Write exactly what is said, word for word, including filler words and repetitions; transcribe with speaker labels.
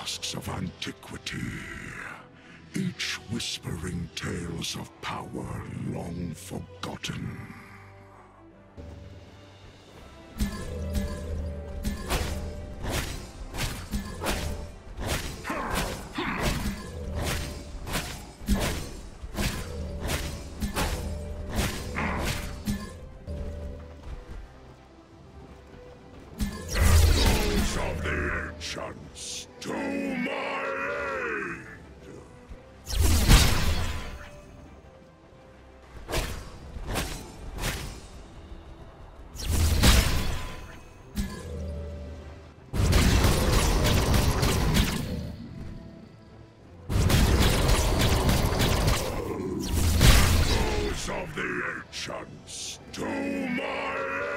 Speaker 1: masks of antiquity, each whispering tales of power long forgotten. Of the ancients, to my aid! Those of the ancients, to my aid!